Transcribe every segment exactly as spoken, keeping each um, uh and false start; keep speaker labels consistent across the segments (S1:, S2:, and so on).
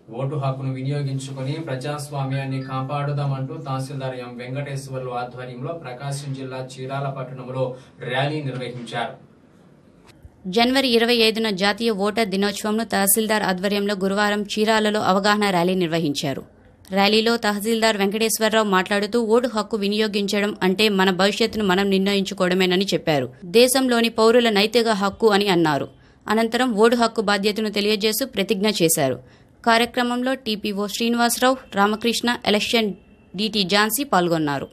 S1: Vote హక్కును వినియోగించుకుని ప్రజాస్వామ్యాన్ని కాపాడుదామంటూ తహసీల్దార్ ఎం వెంకటేశ్వర్లు ఆధ్వర్యంలో ప్రకాశం జిల్లా చీరాల పట్టణంలో ర్యాలీ నిర్వహించారు.
S2: జనవరి ఇరవై ఐదున జాతీయ ఓటర్ దినోత్సవంను తహసీల్దార్ ఆధ్వర్యంలో గురువారం చీరాలలో అవగాహన ర్యాలీ నిర్వహించారు. ర్యాలీలో తహసీల్దార్ వెంకటేశ్వరరావు మాట్లాడుతూ ఓటు హక్కు వినియోగించడం అంటే మన భవిష్యత్తును మనం నిర్ణయించుకోవడమేనని చెప్పారు. దేశంలోని పౌరుల నైతిక హక్కు అని అన్నారు. అనంతరం ఓటు హక్కు బాధ్యతను తెలియజేస్తూ ప్రతిజ్ఞ చేశారు. కార్యక్రమంలో TPO Srinivasarao, Ramakrishna, election DT Jhansi పాల్గొన్నారు.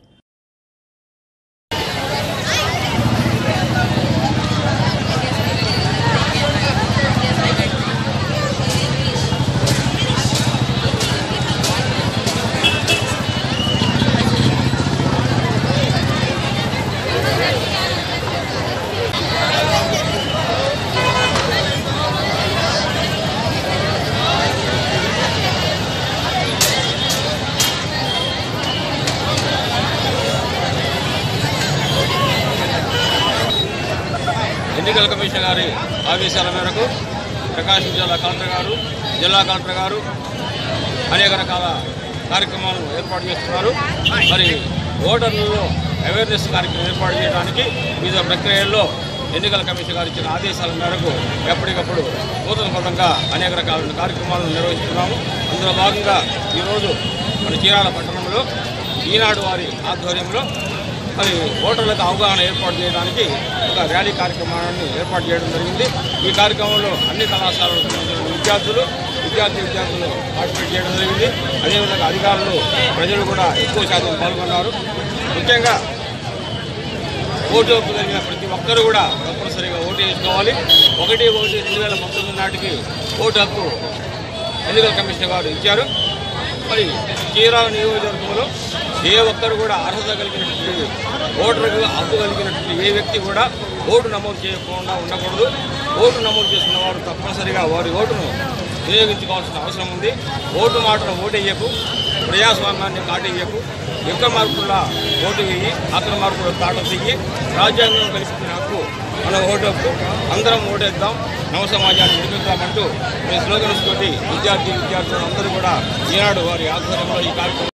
S3: ఎన్నికల కమిషన్ గారి ఆదేశాల మేరకు ప్రకాశం జిల్లా కలెక్టర్ గారు, జిల్లా కలెక్టర్ గారు అనేక రకాల కార్యక్రమాలు ఏర్పాటు చేస్తున్నారు. మరి ఓటర్లలో అవేర్నెస్ కార్యక్రమం ఏర్పాటు చేయడానికి వివిధ ప్రక్రియల్లో ఎన్నికల కమిషన్ గారు ఇచ్చిన ఆదేశాల మేరకు ఎప్పటికప్పుడు నూతన పదంగా అనేక రకాల కార్యక్రమాలను నిర్వహిస్తున్నాము. అందులో భాగంగా ఈరోజు మన చీరాల పట్టణంలో ఈనాడు వారి ఆధ్వర్యంలో మరి ఓటర్లకు అవగాహన ఏర్పాటు చేయడానికి ఒక ర్యాలీ కార్యక్రమాన్ని ఏర్పాటు చేయడం జరిగింది. ఈ కార్యక్రమంలో అన్ని కళాశాలకు సంబంధించిన విద్యార్థులు విద్యార్థి విద్యార్థులు పార్టిసిపేట్ చేయడం జరిగింది. అదేవిధంగా అధికారులు, ప్రజలు కూడా ఎక్కువ శాతం పాల్గొన్నారు. ముఖ్యంగా ఓటు హక్కు కలిగిన ప్రతి ఒక్కరు కూడా తప్పనిసరిగా ఓటు వేసుకోవాలి. ఒకటి ఒకటి రెండు వేల పంతొమ్మిది నాటికి ఓటు హక్కు ఎన్నికల కమిషన్ గారు ఇచ్చారు. మరి చీరాల నియోజకవర్గంలో ఏ ఒక్కరు కూడా అర్హత కలిగినటువంటి ఓటర్కు హక్కు కలిగినటువంటి ఏ వ్యక్తి కూడా ఓటు నమోదు చేయకుండా ఉండకూడదు. ఓటు నమోదు చేసుకున్న వారు తప్పనిసరిగా వారి ఓటును వినియోగించుకోవాల్సిన అవసరం ఉంది. ఓటు మాటను ఓటేయకు, ప్రజాస్వామ్యాన్ని కాటేయకు, యుద్ధ మార్పుల ఓటు వేయి, అక్రమ మార్పులు తాట చెయ్యి, రాజ్యాంగం కల్పించిన హక్కు మన ఓటు హక్కు, అందరం ఓటేద్దాం, నవ సమాజాన్ని నిర్మిద్దామంటూ మీ స్లోగన్స్ తోటి విద్యార్థి విద్యార్థులు అందరూ కూడా ఈనాడు వారి ఆధ్వర్యంలో ఈ కార్యక్రమం